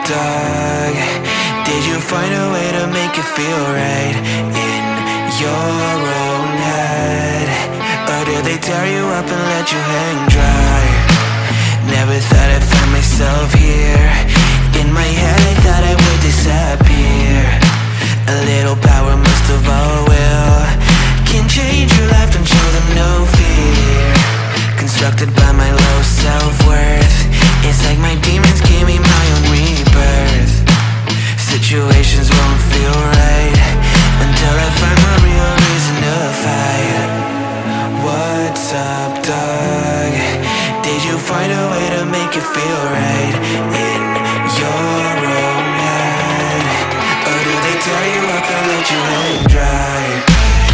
Updog? Did you find a way to make it feel right in your own head? Or did they tear you up and let you hang dry? Never thought I'd find myself here. In my head I thought I would disappear. A little power, most of all will, can change your life, don't show them no fear. Constructed by my low self-worth, it's like my demons gave me my own rebirth. Situations won't feel right until I find my real reason to fight. What's up, dog? Did you find a way to make it feel right in your own head? Or do they tear you up and let you hang dry?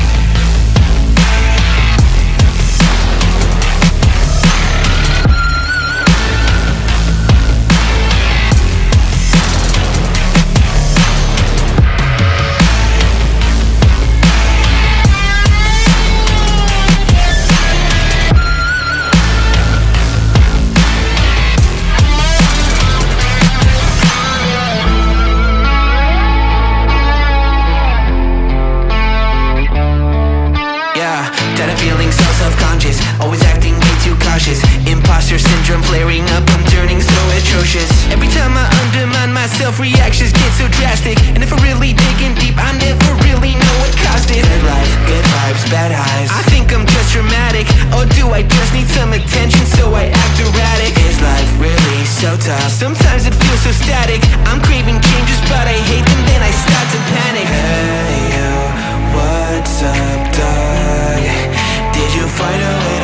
Tired of feeling so self-conscious, always acting way too cautious. Imposter syndrome flaring up, I'm turning so atrocious. Every time I undermine myself, reactions get so drastic. And if I really dig in deep, I never really know what caused it. Good life, good vibes, bad highs. I think I'm just dramatic, or do I just need some attention so I act erratic? Is life really so tough? Sometimes it feels so static. I'm craving changes but I hate them, then I start to panic. Hey you, what's up, dog? Did you find a way